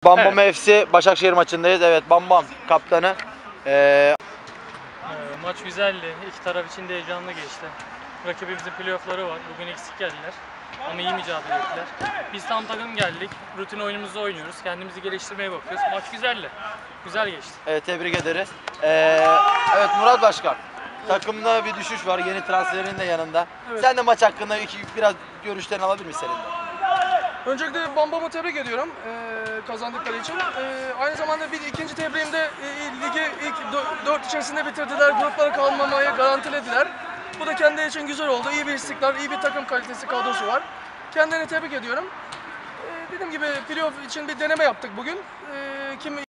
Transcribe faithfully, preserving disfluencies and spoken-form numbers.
Bam Bam F C Başakşehir maçındayız. Evet, Bam Bam kaptanı. Ee... Maç güzeldi. İki taraf için de heyecanlı geçti. Rakibimizin playoff'ları var. Bugün eksik geldiler. Ama iyi mücadele ettiler. Biz tam takım geldik. Rutin oyunumuzu oynuyoruz. Kendimizi geliştirmeye bakıyoruz. Maç güzeldi. Güzel geçti. Evet, tebrik ederiz. Ee, evet Murat Başkan. Takımda bir düşüş var. Yeni transferin de yanında. Evet. Sen de maç hakkında iki, biraz görüşlerini alabilir misin senin de? Öncelikle Bam Bam'ı tebrik ediyorum e, kazandıkları için. E, aynı zamanda bir ikinci tebriğimde e, ligi ilk dört içerisinde bitirdiler. Gruplara kalmamayı garantilediler. Bu da kendi için güzel oldu. İyi bir istikrar, iyi bir takım kalitesi kadrosu var. Kendilerini tebrik ediyorum. E, dediğim gibi playoff için bir deneme yaptık bugün. E, kim